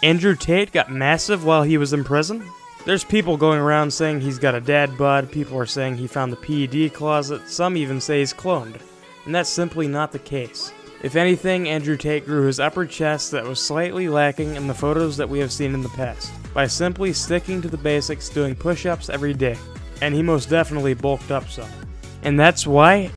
Andrew Tate got massive while he was in prison? There's people going around saying he's got a dad bod, people are saying he found the PED closet, some even say he's cloned. And that's simply not the case. If anything, Andrew Tate grew his upper chest that was slightly lacking in the photos that we have seen in the past, by simply sticking to the basics, doing push-ups every day. And he most definitely bulked up some. And that's why